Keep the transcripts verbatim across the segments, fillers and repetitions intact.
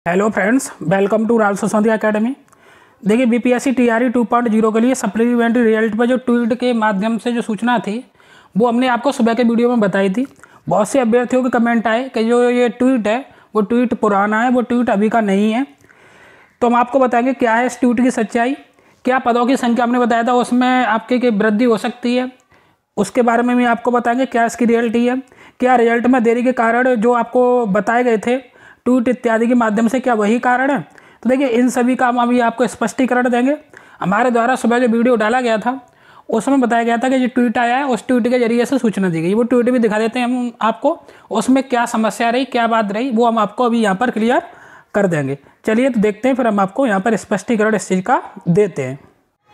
Hello friends, welcome to राल सोसंतिया academy. देखिए, BPSC TRE two point zero के लिए सप्लीमेंट्री रिजल्ट पर जो ट्वीट के माध्यम से जो सूचना थी वो हमने आपको सुबह के वीडियो में बताई थी। बहुत से अभ्यर्थियों के कमेंट आए कि जो ये ट्वीट है वो ट्वीट पुराना है, वो ट्वीट अभी का नहीं है। तो हम आपको बताएंगे क्या है इस ट्वीट की सच्चाई, क्या पदों की संख्या हमने बताया था उसमें आपके की वृद्धि हो सकती है, उसके बारे में भी आपको बताएंगे क्या इसकी रियलिटी है, क्या रिजल्ट में देरी के कारण जो आपको बताए गए थे ट्वीट इत्यादि के माध्यम से क्या वही कारण है। तो देखिए, इन सभी का हम अभी आपको स्पष्टीकरण देंगे। हमारे द्वारा सुबह जो वीडियो डाला गया था उसमें बताया गया था कि जो ट्वीट आया है उस ट्वीट के जरिए से सूचना दी गई। वो ट्वीट भी दिखा देते हैं हम आपको, उसमें क्या समस्या रही, क्या बात रही, वो हम आपको अभी यहाँ पर क्लियर कर देंगे। चलिए तो देखते हैं, फिर हम आपको यहाँ पर स्पष्टीकरण इस चीज़ का देते हैं।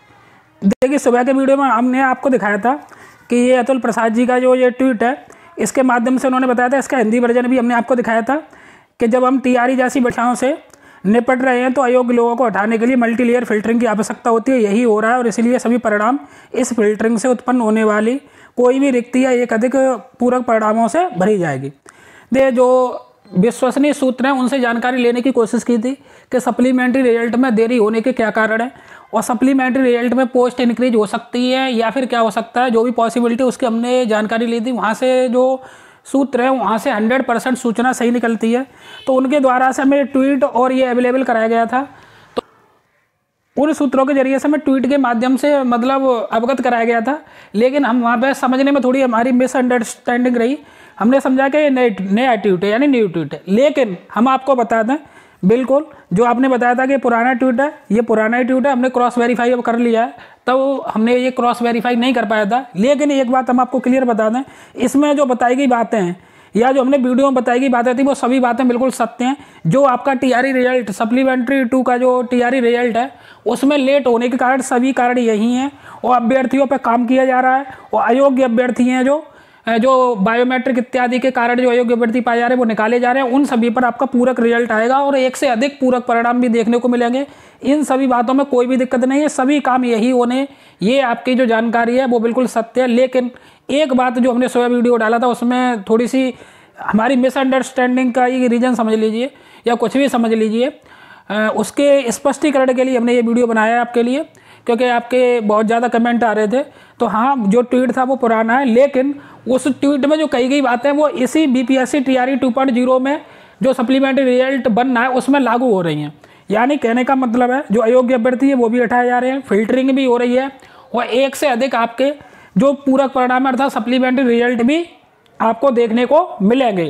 देखिए, सुबह के वीडियो में हमने आपको दिखाया था कि ये अतुल प्रसाद जी का जो ये ट्वीट है इसके माध्यम से उन्होंने बताया था। इसका हिंदी वर्जन भी हमने आपको दिखाया था कि जब हम टीआरई जैसी भाषाओं से निपट रहे हैं तो अयोग्य लोगों को हटाने के लिए मल्टी लेयर फिल्टरिंग की आवश्यकता होती है। यही हो रहा है और इसलिए सभी परिणाम इस फिल्टरिंग से उत्पन्न होने वाली कोई भी रिक्ति या एक अधिक पूरक परिणामों से भरी जाएगी। दे जो विश्वसनीय सूत्र हैं उनसे जानकारी लेने की कोशिश की थी कि सप्लीमेंट्री रिजल्ट में देरी होने के क्या कारण है और सप्लीमेंट्री रिजल्ट में पोस्ट इंक्रीज हो सकती है या फिर क्या हो सकता है, जो भी पॉसिबिलिटी उसकी हमने जानकारी ली थी। वहाँ से जो सूत्र है वहाँ से हंड्रेड परसेंट सूचना सही निकलती है। तो उनके द्वारा से हमें ट्वीट और ये अवेलेबल कराया गया था। तो उन सूत्रों के जरिए से हमें ट्वीट के माध्यम से मतलब अवगत कराया गया था, लेकिन हम वहाँ पे समझने में थोड़ी हमारी मिसअंडरस्टैंडिंग रही। हमने समझा कि ये नए नया ट्वीट है यानी न्यू ट्वीट है, लेकिन हम आपको बता दें बिल्कुल जो आपने बताया था कि पुराना ट्वीट है, ये पुराना ही ट्वीट है। हमने क्रॉस वेरीफाई अब कर लिया है, तो हमने ये क्रॉस वेरीफाई नहीं कर पाया था। लेकिन एक बात हम आपको क्लियर बता दें, इसमें जो बताई गई बातें हैं या जो हमने वीडियो में बताई गई बातें थी वो सभी बातें बिल्कुल सत्य हैं। जो आपका टीआरई रिजल्ट सप्लीमेंट्री टू का जो टीआरई रिजल्ट है उसमें लेट होने के कारण सभी कारण यही हैं और अभ्यर्थियों पर काम किया जा रहा है और अयोग्य अभ्यर्थी हैं जो जो बायोमेट्रिक इत्यादि के कारण जो अयोग्य अभ्यर्थी पाए जा रहे हैं वो निकाले जा रहे हैं। उन सभी पर आपका पूरक रिजल्ट आएगा और एक से अधिक पूरक परिणाम भी देखने को मिलेंगे। इन सभी बातों में कोई भी दिक्कत नहीं है, सभी काम यही होने, ये आपकी जो जानकारी है वो बिल्कुल सत्य है। लेकिन एक बात जो हमने सुबह वीडियो डाला था उसमें थोड़ी सी हमारी मिसअंडरस्टैंडिंग का ये रीजन समझ लीजिए या कुछ भी समझ लीजिए, उसके स्पष्टीकरण के लिए हमने ये वीडियो बनाया है आपके लिए, क्योंकि आपके बहुत ज़्यादा कमेंट आ रहे थे। तो हाँ, जो ट्वीट था वो पुराना है, लेकिन उस ट्वीट में जो कही गई बातें वो इसी BPSC TRE two point zero में जो सप्लीमेंट्री रिजल्ट बनना है उसमें लागू हो रही हैं। यानी कहने का मतलब है जो अयोग्य अभ्यर्थी है वो भी हटाए जा रहे हैं, फिल्टरिंग भी हो रही है और एक से अधिक आपके जो पूरक परिणाम अर्थात सप्लीमेंट्री रिजल्ट भी आपको देखने को मिलेंगे।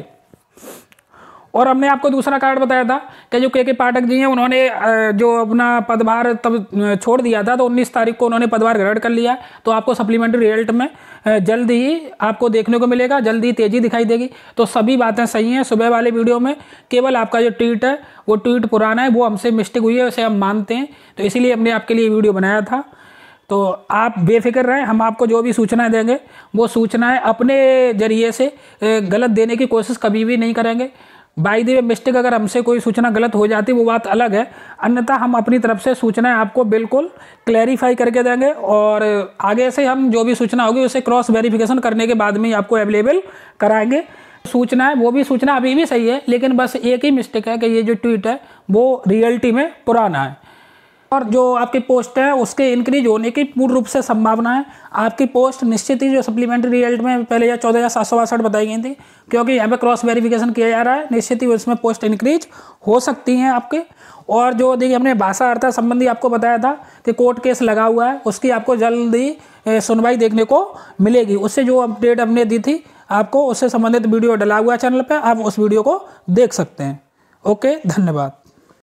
और हमने आपको दूसरा कारण बताया था कि जो के के पाठक जी हैं उन्होंने जो अपना पदभार तब छोड़ दिया था तो उन्नीस तारीख को उन्होंने पदभार ग्रहण कर लिया। तो आपको सप्लीमेंट्री रिजल्ट में जल्द ही आपको देखने को मिलेगा, जल्द ही तेज़ी दिखाई देगी। तो सभी बातें सही हैं। सुबह वाले वीडियो में केवल आपका जो ट्वीट है वो ट्वीट पुराना है, वो हमसे मिस्टेक हुई है, उसे हम मानते हैं। तो इसीलिए हमने आपके लिए वीडियो बनाया था। तो आप बेफिक्र रहें, हम आपको जो भी सूचनाएं देंगे वो सूचनाएं अपने जरिए से गलत देने की कोशिश कभी भी नहीं करेंगे। बाय द वे मिस्टेक अगर हमसे कोई सूचना गलत हो जाती वो बात अलग है, अन्यथा हम अपनी तरफ से सूचनाएं आपको बिल्कुल क्लैरिफाई करके देंगे और आगे से हम जो भी सूचना होगी उसे क्रॉस वेरिफिकेशन करने के बाद में ही आपको अवेलेबल कराएंगे। सूचना है वो भी सूचना अभी भी सही है, लेकिन बस एक ही मिस्टेक है कि ये जो ट्वीट है वो रियलिटी में पुराना है और जो आपकी पोस्ट है उसके इंक्रीज होने की पूर्ण रूप से संभावना है। आपकी पोस्ट निश्चित ही जो सप्लीमेंट्री रिजल्ट में पहले या चौदह हज़ार सात सौ बासठ बताई गई थी, क्योंकि यहाँ पे क्रॉस वेरिफिकेशन किया जा रहा है, निश्चित ही उसमें पोस्ट इंक्रीज हो सकती हैं आपके। और जो देखिए हमने भाषा अर्थ संबंधी आपको बताया था कि कोर्ट केस लगा हुआ है, उसकी आपको जल्द ही सुनवाई देखने को मिलेगी। उससे जो अपडेट हमने दी थी आपको, उससे संबंधित वीडियो डला हुआ है चैनल पर, आप उस वीडियो को देख सकते हैं। ओके, धन्यवाद।